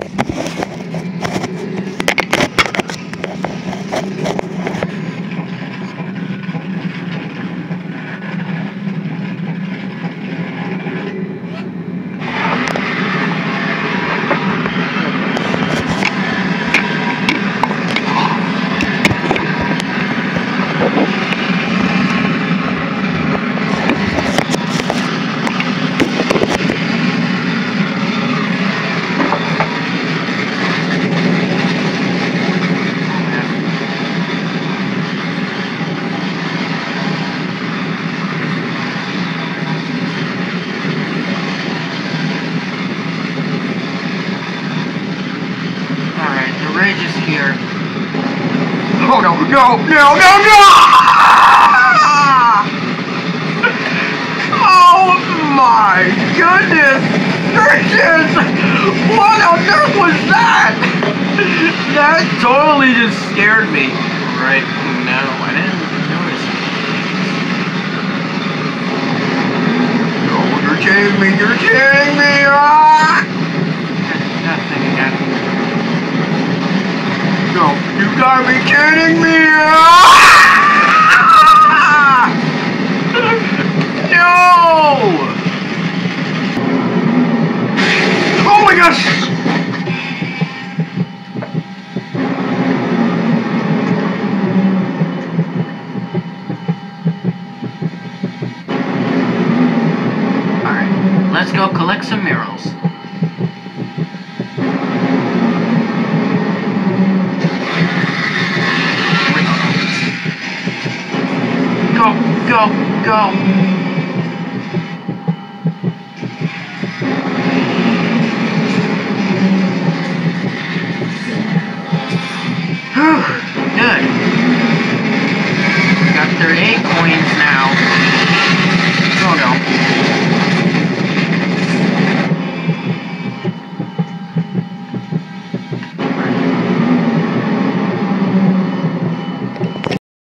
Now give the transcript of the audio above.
Here. Oh no, no, no, no, no! Oh my goodness gracious! What on earth was that? That totally just scared me. Right? No, I didn't notice it. Oh, you're kidding me, you're kidding me! Ah! That thing again. No, you gotta be kidding me! Ah! No! Oh my gosh! Alright, let's go collect some murals. Go, go, go.